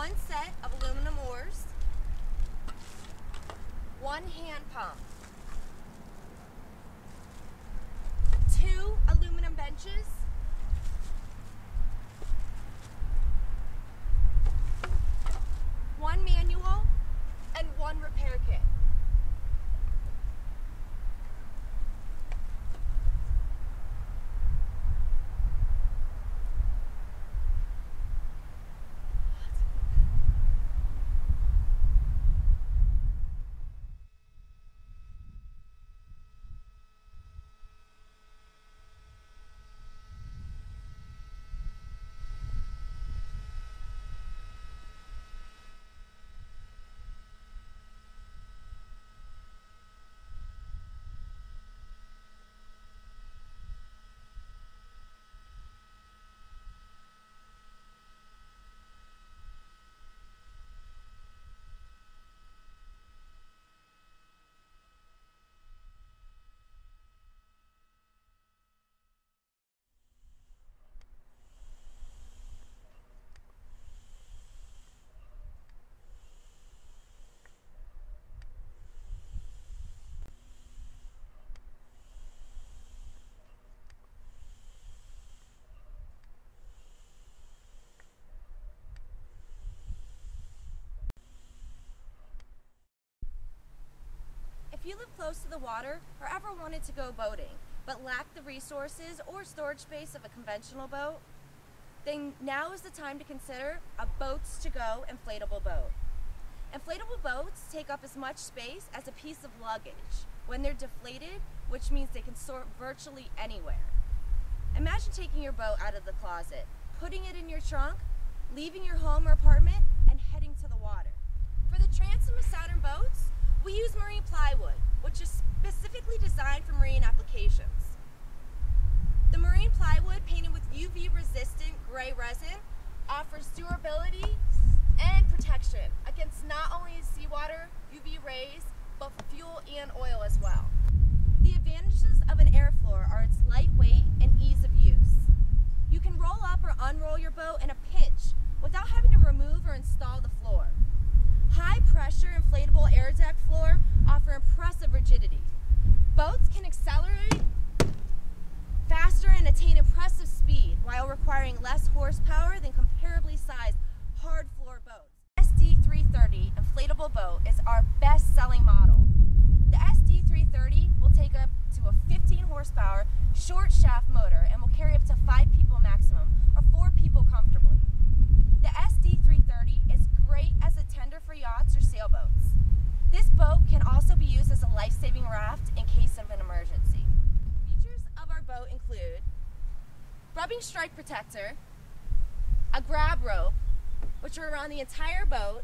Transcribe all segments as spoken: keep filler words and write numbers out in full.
one set of aluminum oars, one hand pump, two aluminum benches, one manual, and one repair kit. If you live close to the water or ever wanted to go boating, but lack the resources or storage space of a conventional boat, then now is the time to consider a Boats to Go inflatable boat. Inflatable boats take up as much space as a piece of luggage when they're deflated, which means they can store virtually anywhere. Imagine taking your boat out of the closet, putting it in your trunk, leaving your home or apartment, and heading to the water. For the transom of Saturn boats, we use marine plywood, which is specifically designed for marine applications. The marine plywood, painted with U V-resistant gray resin, offers durability and protection against not only seawater, U V rays, but fuel and oil as well. The advantages of an air floor are its lightweight and ease of use. You can roll up or unroll your boat in a pinch without having to remove or install the floor. High-pressure inflatable air deck floor offer impressive rigidity. Boats can accelerate faster and attain impressive speed while requiring less horsepower than comparably sized hard floor boats. The S D three thirty inflatable boat is our best-selling model. The S D three thirty will take up to a fifteen horsepower short shaft motor and will carry up to five people maximum or four people comfortably. The S D three thirty is great as a tender for yachts or sailboats. This boat can also be used as a life-saving raft in case of an emergency. Features of our boat include rubbing strike protector, a grab rope, which are around the entire boat,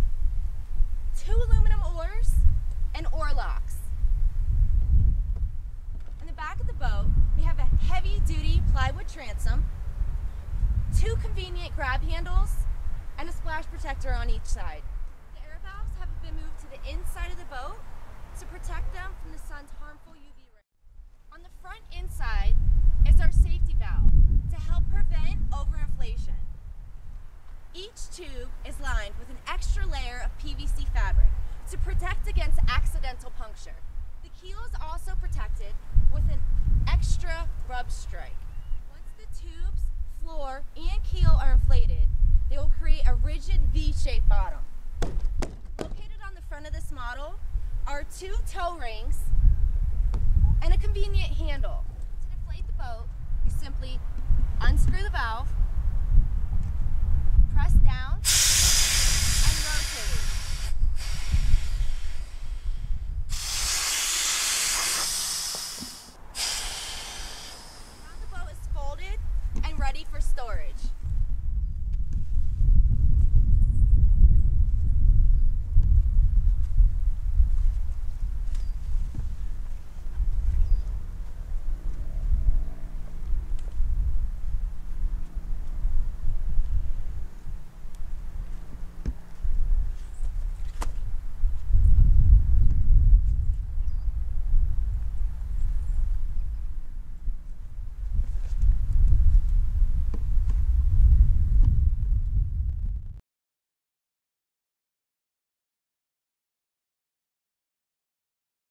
two aluminum oars, and oar locks. In the back of the boat, we have a heavy-duty plywood transom, two convenient grab handles, and a splash protector on each side. The air valves have been moved to the inside of the boat to protect them from the sun's harmful U V rays. On the front inside is our safety valve to help prevent overinflation. Each tube is lined with an extra layer of P V C fabric to protect against accidental puncture. The keel is also protected with an extra rub strike. Once the tubes, floor, and keel are inflated, they will create a rigid V-shaped bottom. Located on the front of this model are two tow rings and a convenient handle. To deflate the boat, you simply unscrew the valve, press down, and rotate.